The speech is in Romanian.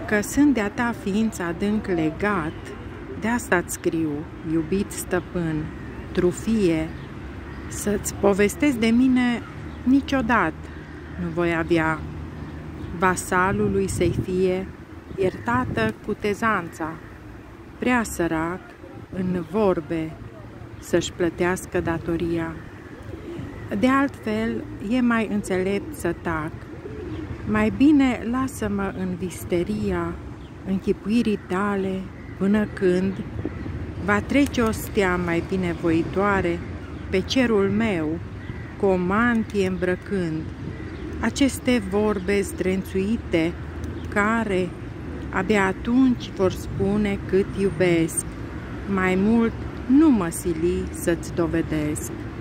Că sunt de-a ta ființă adânc legat, de asta-ți scriu, iubit stăpân, trufie, să-ți povestesc de mine niciodată nu voi avea vasalului să-i fie iertată cutezanța, prea sărac în vorbe să-și plătească datoria. De altfel, e mai înțelept să tac, mai bine lasă-mă în visteria închipuirii tale până când va trece o stea mai binevoitoare pe cerul meu, cu o mantie îmbrăcând aceste vorbe zdrențuite care abia atunci vor spune cât iubesc, mai mult nu mă sili să-ți dovedesc.